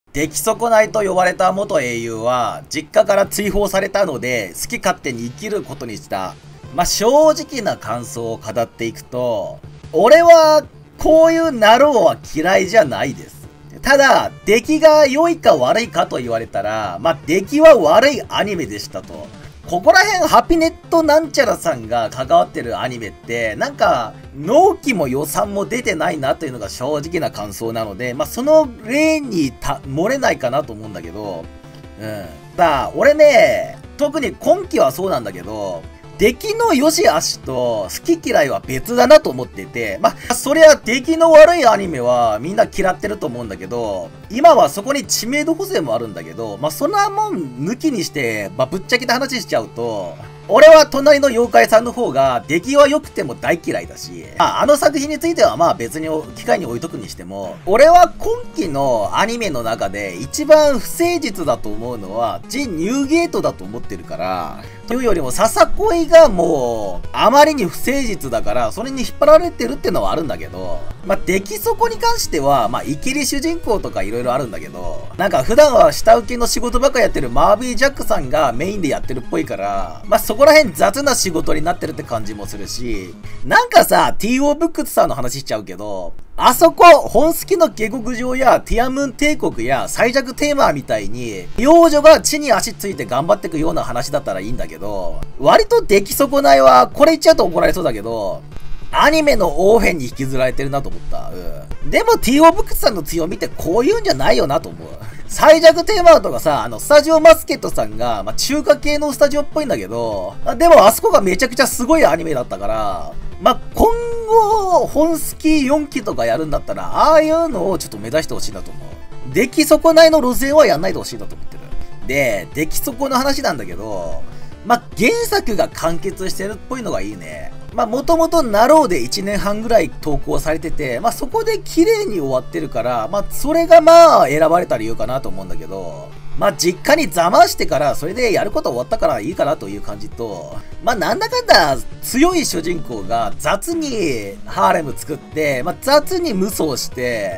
出来損ないと呼ばれた元英雄は、実家から追放されたので、好き勝手に生きることにした。正直な感想を語っていくと、俺は、こういうナローは嫌いじゃないです。ただ、出来が良いか悪いかと言われたら、出来は悪いアニメでしたと。ここら辺、ハピネットなんちゃらさんが関わってるアニメって、納期も予算も出てないなというのが正直な感想なので、その例に漏れないかなと思うんだけど、俺ね、特に今期はそうなんだけど、出来の良し悪しと好き嫌いは別だなと思っていて、そりゃ出来の悪いアニメはみんな嫌ってると思うんだけど、今はそこに知名度補正もあるんだけど、そんなもん抜きにして、ぶっちゃけた話しちゃうと、俺は隣の妖怪さんの方が出来は良くても大嫌いだし、あの作品については別に機会に置いとくにしても、俺は今期のアニメの中で一番不誠実だと思うのは、ジ・ニューゲートだと思ってるから、というよりも笹恋がもう、あまりに不誠実だから、それに引っ張られてるってのはあるんだけど、出来損に関しては、イキリ主人公とか色々あるんだけど、普段は下請けの仕事ばっかやってるマービー・ジャックさんがメインでやってるっぽいから、そこら辺雑な仕事になってるって感じもするし、T.O. ブックスさんの話しちゃうけど、あそこ、本好きの下克上やティアムーン帝国や最弱テーマみたいに、幼女が地に足ついて頑張っていくような話だったらいいんだけど、割と出来損ないは、これ言っちゃうと怒られそうだけど、アニメのオーフェンに引きずられてるなと思った。でも T.O. ブックスさんの強みってこういうんじゃないよなと思う。最弱テーマとかさ、スタジオマスケットさんが、中華系のスタジオっぽいんだけど、でもあそこがめちゃくちゃすごいアニメだったから、今後、本好き4期とかやるんだったら、ああいうのをちょっと目指してほしいなと思う。出来損ないの路線はやんないでほしいなと思ってる。で、出来損の話なんだけど、原作が完結してるっぽいのがいいね。もともとナローで1年半ぐらい投稿されてて、そこで綺麗に終わってるから、それが選ばれた理由かなと思うんだけど、実家にざましてから、それでやること終わったからいいかなという感じと、なんだかんだ強い主人公が雑にハーレム作って、雑に無双して、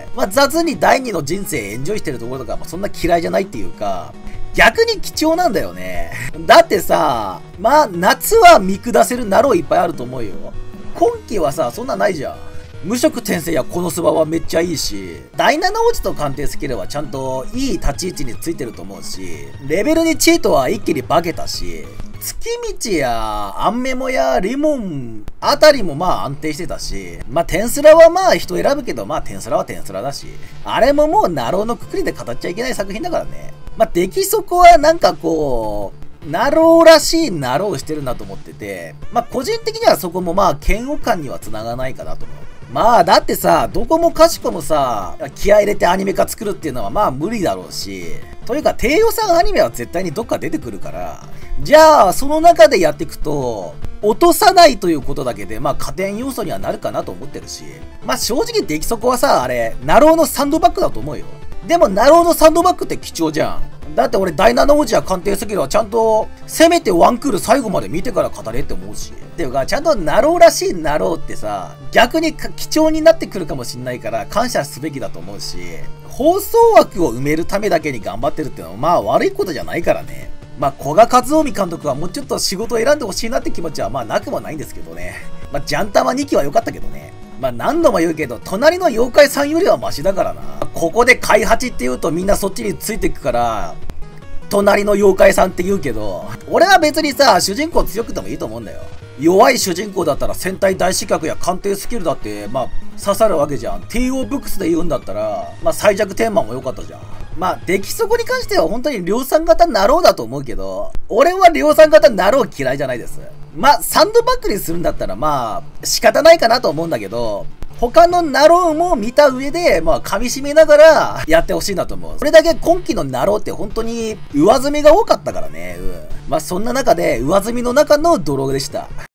雑に第二の人生エンジョイしてるところとか、そんな嫌いじゃないっていうか、逆に貴重なんだよね。だってさ、夏は見下せるナローいっぱいあると思うよ。今期はさ、そんなないじゃん。無色転生やこのスバはめっちゃいいし、第7王子と鑑定スキルはちゃんといい立ち位置についてると思うし、レベルにチートは一気に化けたし、月道やアンメモやリモンあたりも安定してたし、テンスラは人選ぶけど、テンスラはテンスラだし、あれももうナローのくくりで語っちゃいけない作品だからね。出来損はナローらしいナローしてるなと思ってて、個人的にはそこも嫌悪感には繋がらないかなと思う。だってさ、どこもかしこもさ、気合入れてアニメ化作るっていうのは無理だろうし、というか低予算アニメは絶対にどっか出てくるから、じゃあその中でやっていくと、落とさないということだけで、加点要素にはなるかなと思ってるし、正直出来損はさ、あれ、ナローのサンドバッグだと思うよ。でもナローのサンドバッグって貴重じゃん。だって俺第7王子や鑑定スキルはちゃんとせめてワンクール最後まで見てから語れって思うし。っていうかちゃんとナローらしいナローってさ、逆に貴重になってくるかもしんないから感謝すべきだと思うし、放送枠を埋めるためだけに頑張ってるってのは悪いことじゃないからね。古賀和臣監督はもうちょっと仕事を選んでほしいなって気持ちはなくもないんですけどね。ジャンタマ2期は良かったけどね。何度も言うけど、隣の妖怪さんよりはマシだからな。ここで開八って言うとみんなそっちについてくから、隣の妖怪さんって言うけど、俺は別にさ、主人公強くてもいいと思うんだよ。弱い主人公だったら戦隊大刺客や鑑定スキルだって、刺さるわけじゃん。T.O. ブックスで言うんだったら、最弱テーマも良かったじゃん。出来損に関しては本当に量産型ナローだと思うけど、俺は量産型ナロー嫌いじゃないです。サンドバッグにするんだったら仕方ないかなと思うんだけど、他のナローも見た上で、噛み締めながらやってほしいなと思う。それだけ今期のナローって本当に上積みが多かったからね。そんな中で上積みの中のドローでした。